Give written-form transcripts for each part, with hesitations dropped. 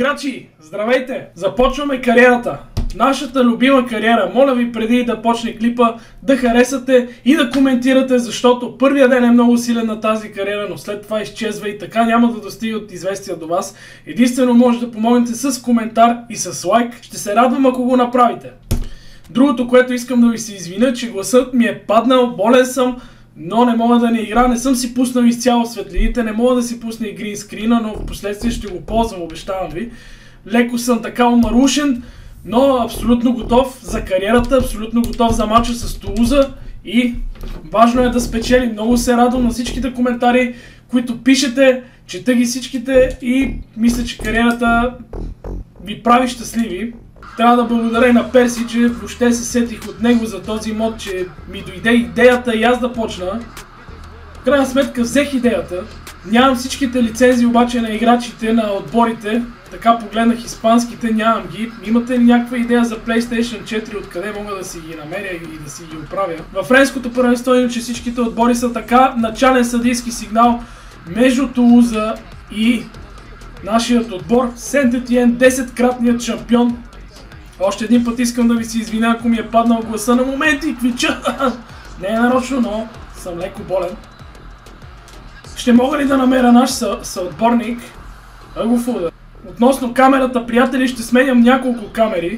Играчи, здравейте! Започваме кариерата. Нашата любима кариера. Моля ви преди да почне клипа да харесате и да коментирате, защото първия ден е много силен на тази кариера, но след това изчезва и така няма да достига от известия до вас. Единствено може да помогнете с коментар и с лайк. Ще се радвам ако го направите. Другото, което искам да ви се извиня, че гласът ми е паднал, болен съм, но не мога да не игра, не съм си пуснал изцяло светлините, не мога да си пусна и гринскрина, но в последствие ще го ползвам, обещавам ви. Леко съм така умарушен, но абсолютно готов за кариерата, абсолютно готов за матча с Тулуза и важно е да спечелим. Много се радвам на всичките коментари, които пишете, чета ги всичките и мисля, че кариерата ви прави щастливи. Трябва да благодаря и на Перси, че въобще се сетих от него за този мод, че ми дойде идеята и аз да почна. В крайна сметка взех идеята. Нямам всичките лицензии обаче на играчите, на отборите. Така погледнах испанските, нямам ги. Имате ли някаква идея за PlayStation 4, откъде мога да си ги намеря и да си ги оправя? Във френското първенство иначе всичките отбори са така. Начален съдийски сигнал между Тулуза и нашият отбор. Сент-Етиен, 10-кратният шампион. Още един път искам да ви се извиня, ако ми е паднал гласа на моменти, квича. Не е нарочно, но съм леко болен. Ще мога ли да намеря наш съотборник? Агофуда. Относно камерата, приятели, ще сменям няколко камери.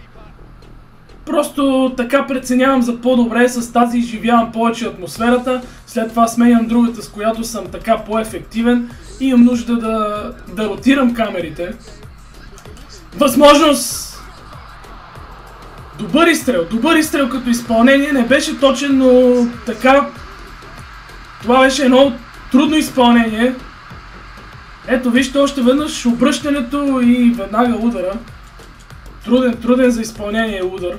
Просто така преценявам за по-добре, с тази изживявам повече атмосферата. След това сменям другата, с която съм така по-ефективен. И имам нужда да ротирам камерите. Възможност! Добър изстрел като изпълнение, не беше точен, но така, това беше едно трудно изпълнение. Ето вижте още веднъж обръщането и веднага удара. Труден за изпълнение удар.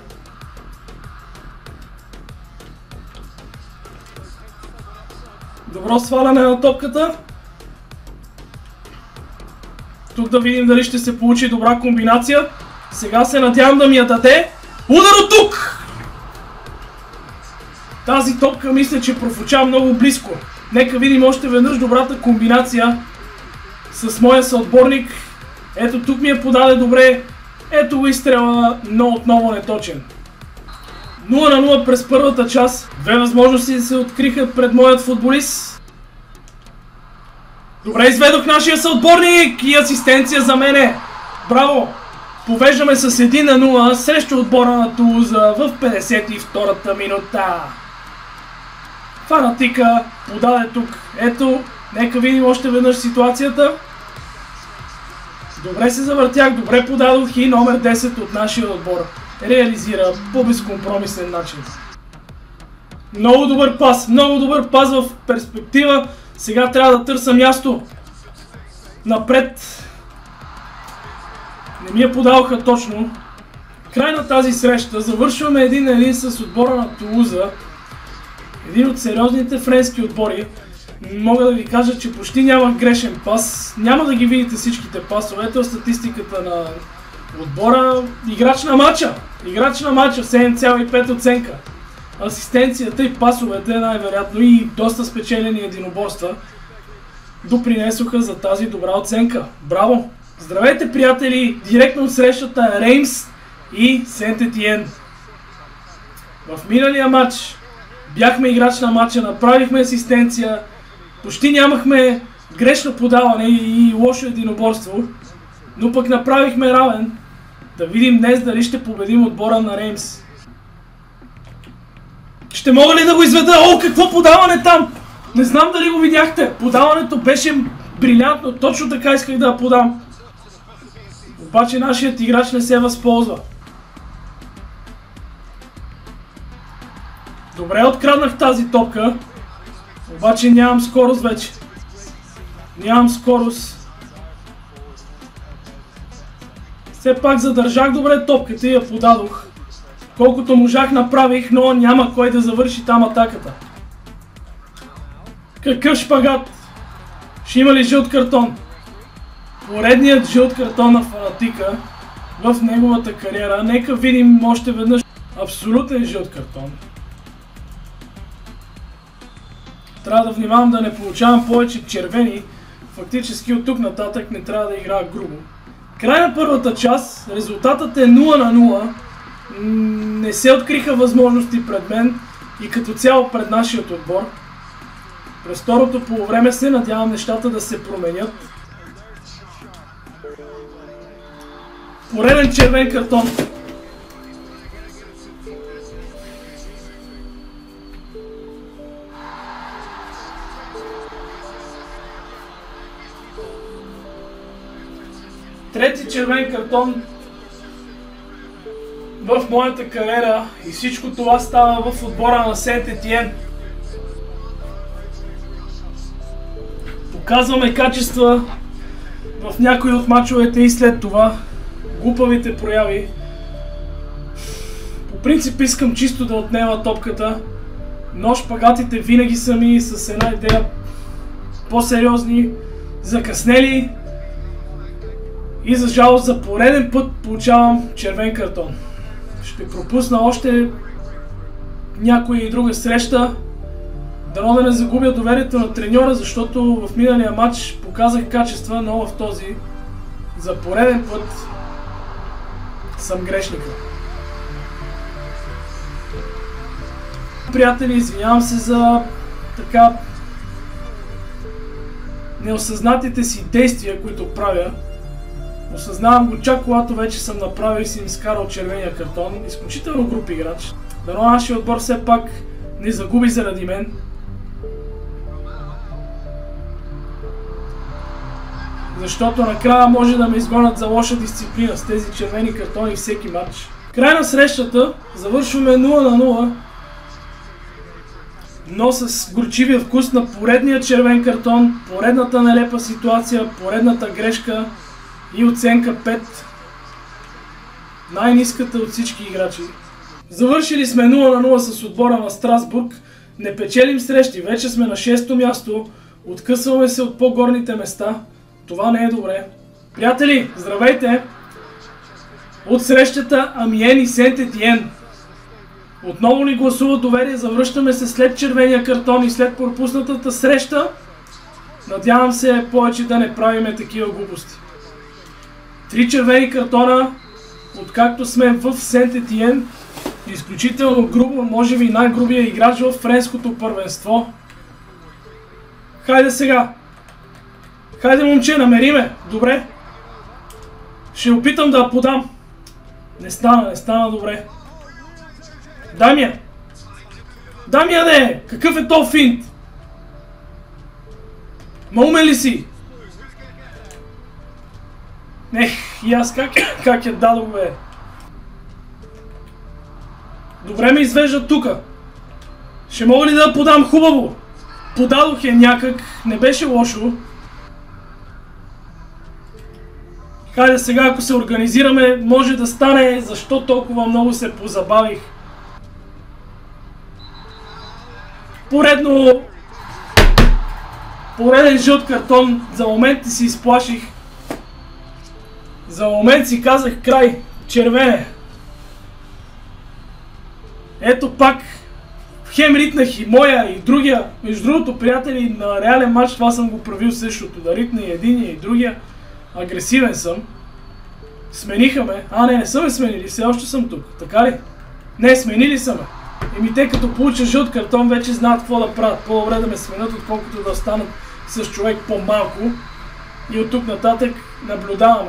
Добро сваляне на топката. Тук да видим дали ще се получи добра комбинация. Сега се надявам да ми я даде. Удар от тук! Тази топка мисля, че профуча много близко. Нека видим още веднъж добрата комбинация с моя съотборник. Ето тук ми я подаде добре. Ето го изстрела, но отново неточен. 0-0 през първата част. Две възможности се откриха пред моят футболист. Добре изведох нашия съотборник и асистенция за мене. Браво! Повеждаме с 1-0 срещу отбора на Тулуза в 52-та минута. Фанатика подаде тук. Ето, нека видим още веднъж ситуацията. Добре се завъртях, добре подадох и номер 10 от нашия отбор реализира по безкомпромисен начин. Много добър пас в перспектива. Сега трябва да търся място напред. Не ми я подаваха точно. Край на тази среща. Завършваме 1-1 с отбора на Тулуза. Един от сериозните френски отбори. Мога да ви кажа, че почти нямах грешен пас. Няма да ги видите всичките пасове. Ето статистиката на отбора. Играч на матча. 7,5 оценка. Асистенцията и пасовете най-вероятно и доста спечелени единоборства допринесоха за тази добра оценка. Браво! Здравейте, приятели! Директно от срещата Реймс и Сент-Етиен. В миналия матч бяхме играч на матча, направихме асистенция, почти нямахме грешно подаване и лошо единоборство, но пък направихме равен. Да видим днес дали ще победим отбора на Реймс. Ще мога ли да го изведа? О, какво подаване там! Не знам дали го видяхте. Подаването беше брилянтно, точно така исках да подам. Обаче нашият играч не се възползва. Добре откраднах тази топка. Обаче нямам скорост вече. Нямам скорост. Все пак задържах добре топката и я подадох. Колкото можах направих, но няма кой да завърши там атаката. Какъв шпагат! Ще има ли жълт картон? Поредният жълт картон на фанатика в неговата кариера. Нека видим още веднъж абсолютен жълт картон. Трябва да внимавам да не получавам повече червени. Фактически от тук нататък не трябва да играя грубо. Край на първата част, резултатът е 0-0. Не се откриха възможности пред мен и като цяло пред нашият отбор. През второто полувреме се надявам нещата да се променят. Пореден червен картон. Трети червен картон в моята кариера и всичко това става в отбора на Сент-Етиен. Показваме качества в някои от мачовете и след това глупавите прояви. По принцип искам чисто да отнема топката, но шпагатите винаги са ми с една идея по-сериозни, закъснели и за жалост за пореден път получавам червен картон. Ще пропусна още някоя и друга среща. Дано да не загубя доверието на треньора, защото в миналия матч показах качества, но в този за пореден път съм грешника. Приятели, извинявам се за така неосъзнатите си действия, които правя. Осъзнавам го чак когато вече съм направил и си им скарал червения картон. Изключително груб играч. Дано нашия отбор все пак не загуби заради мен. Защото накрая може да ме изгонят за лоша дисциплина с тези червени картони всеки матч. Край на срещата, завършваме 0-0, но с горчивия вкус на поредния червен картон, поредната нелепа ситуация, поредната грешка и оценка 5. Най-ниската от всички играчи. Завършили сме 0-0 с отбора на Страсбург, не печелим срещи, вече сме на 6-то място, откъсваме се от по-горните места. Това не е добре. Приятели, здравейте! От срещата Амиен и Сент-Етиен. Отново ни гласува доверие, завръщаме се след червения картон и след пропуснатата среща. Надявам се повече да не правиме такива глупости. 3 червени картона, откакто сме в Сент-Етиен. Изключително грубо, може би най-грубия играч в френското първенство. Хайде сега! Хайде, момче, намери ме! Добре. Ще опитам да я подам. Не стана добре. Дай ми я! Дай ми я, де! Какъв е то финт? Маумен ли си? И аз как я дадох, бе? Добре ме извеждат тука. Ще мога ли да я подам хубаво? Подадох я някак, не беше лошо. Хайде сега, ако се организираме, може да стане. Защо толкова много се позабавих? Пореден жълт картон. За момент си изплаших. За момент си казах край. Червене. Ето пак. Хем ритнах и моя, и другия. Между другото, приятели, на реален матч това съм го правил същото. Да ритна и единия, и другия. Агресивен съм. Смениха ме. Не са ме сменили. Все още съм тук. Така ли? Не, сменили са ме. Еми те като получат жълт картон вече знаят какво да правят. По-добре да ме сменят, отколкото да останат с човек по-малко. И от тук нататък наблюдаваме.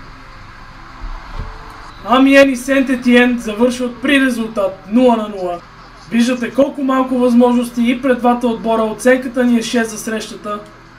Амиен и Сент-Етиен завършват при резултат 0-0. Виждате колко малко възможности и пред двата отбора. Оценката ни е 6 за срещата.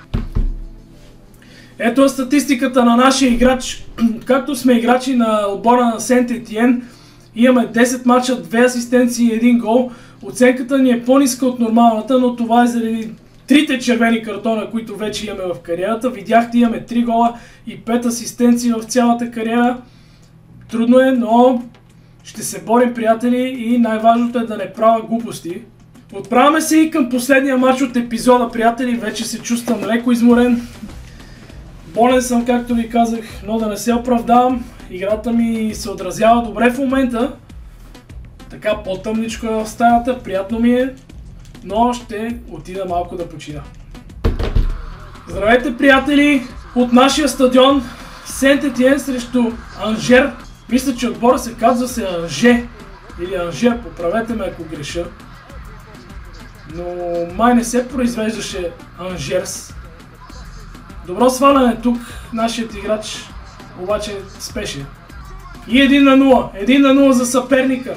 Ето е статистиката на нашия играч. Както сме играчи на отбора на Сент-Етиен, имаме 10 мача, 2 асистенции и 1 гол. Оценката ни е по-ниска от нормалната, но това е заради 3 червени картона, които вече имаме в кариерата. Видяхте, имаме 3 гола и 5 асистенции в цялата кариера. Трудно е, но ще се борим, приятели, и най-важното е да не правя глупости. Отправяме се и към последния матч от епизода, приятели. Вече се чувствам леко изморен. Болен съм, както ви казах, но да не се оправдавам. Играта ми се отразява добре в момента. Така по-тъмничко в стаята, приятно ми е, но ще отида малко да почина. Здравейте, приятели, от нашия стадион. Сент-Етиен срещу Анжер. Мисля, че отбора се казва се Анже. Или Анжер, поправете ме ако греша. Но май не се произвеждаше Анжерс. Добро сваляне тук, нашият играч обаче спеше. И 1-0. 1-0 за съперника.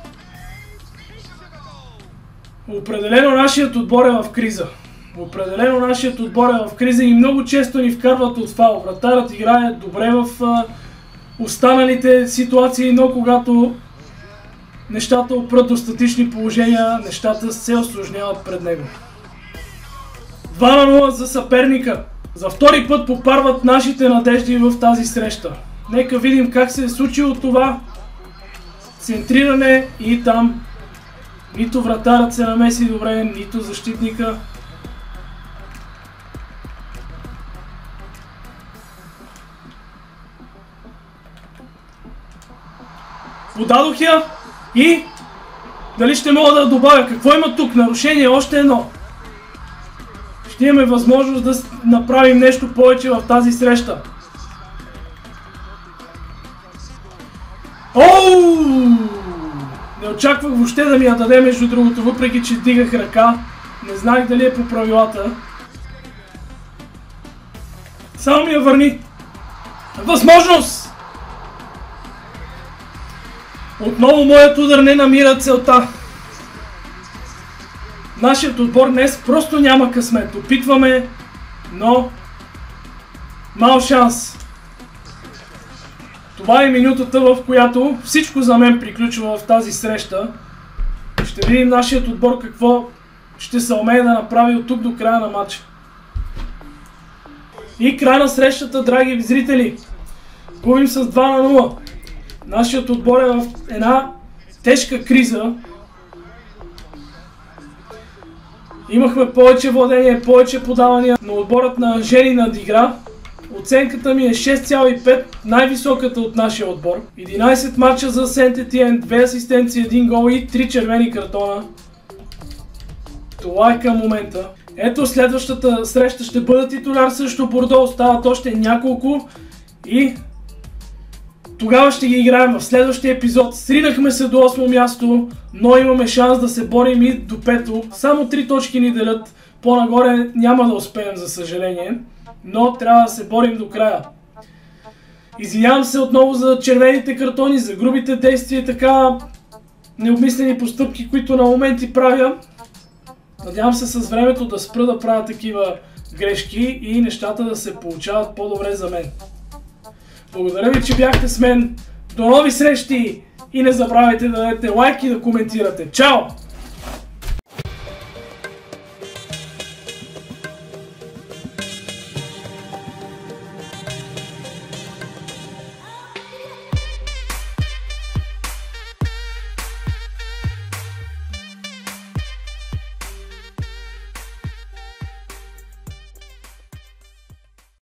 Определено нашият отбор е в криза. Определено нашият отбор е в криза и много често ни вкарват от фал. Вратарът играе добре в останалите ситуации, но когато нещата опрат до статични положения, нещата се осложняват пред него. 2-0 за съперника. За втори път попарват нашите надежди в тази среща. Нека видим как се е случило това. Центриране и там нито вратарът се намеси добре, нито защитника. Подадох я и дали ще мога да добавя? Какво има тук? Нарушение, още едно. Ще имаме възможност да направим нещо повече в тази среща. Оу! Не очаквах въобще да ми я даде, между другото, въпреки че дигах ръка. Не знаех дали е по правилата. Само ми я върни. Възможност! Отново моят удар не намира целта. Нашият отбор днес просто няма късмет. Опитваме, но мал шанс. Това е минутата, в която всичко за мен приключва в тази среща. Ще видим нашият отбор какво ще се умее да направи от тук до края на матча. И край на срещата, драги зрители. Губим с 2-0. Нашият отбор е в една тежка криза. Имахме повече владение, повече подавания, но отборът на Анжери надигра. Оценката ми е 6,5, най-високата от нашия отбор. 11 матча за Сент-Етиен, 2 асистенции, 1 гол и 3 червени картона. Това е към момента. Ето, следващата среща ще бъде титуляр срещу Бордо, остават още няколко и тогава ще ги играем в следващия епизод. Сринахме се до 8 място, но имаме шанс да се борим и до 5-то. Само 3 точки ни делят, по-нагоре няма да успеем, за съжаление. Но трябва да се борим до края. Извинявам се отново за червените картони, за грубите действия, така необмислени постъпки, които на моменти правя. Надявам се с времето да спра да правя такива грешки и нещата да се получават по-добре за мен. Благодаря ви, че бяхте с мен. До нови срещи и не забравяйте да дадете лайк и да коментирате. Чао!